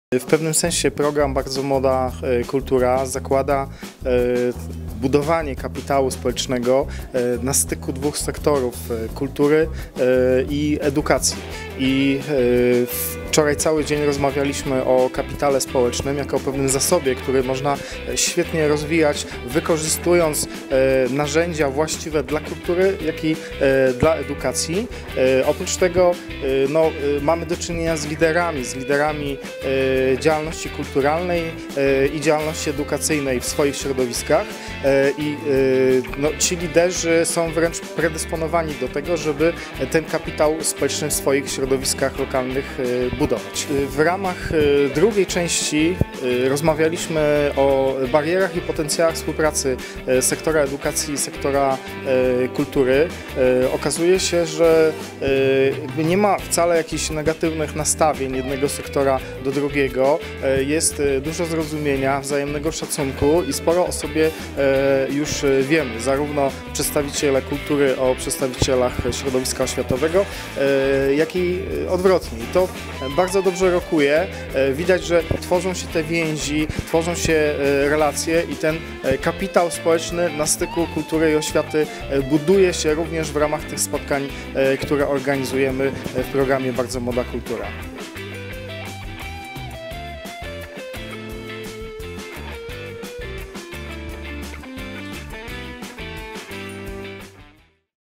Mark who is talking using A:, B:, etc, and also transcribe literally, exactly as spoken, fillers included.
A: W pewnym sensie program Bardzo Młoda Kultura zakłada budowanie kapitału społecznego na styku dwóch sektorów: kultury i edukacji. I wczoraj cały dzień rozmawialiśmy o kapitale społecznym jako o pewnym zasobie, który można świetnie rozwijać, wykorzystując narzędzia właściwe dla kultury, jak i dla edukacji. Oprócz tego no, mamy do czynienia z liderami, z liderami działalności kulturalnej i działalności edukacyjnej w swoich środowiskach i no, ci liderzy są wręcz predysponowani do tego, żeby ten kapitał społeczny w swoich środowiskach lokalnych budować. W ramach drugiej części rozmawialiśmy o barierach i potencjałach współpracy sektora edukacji i sektora kultury. Okazuje się, że nie ma wcale jakichś negatywnych nastawień jednego sektora do drugiego. Jest dużo zrozumienia, wzajemnego szacunku i sporo o sobie już wiemy, zarówno przedstawiciele kultury o przedstawicielach środowiska oświatowego, jak i odwrotnie. I to bardzo dobrze rokuje. Widać, że tworzą się te więzi, tworzą się relacje i ten kapitał społeczny na styku kultury i oświaty buduje się również w ramach tych spotkań, które organizujemy w programie Bardzo Młoda Kultura.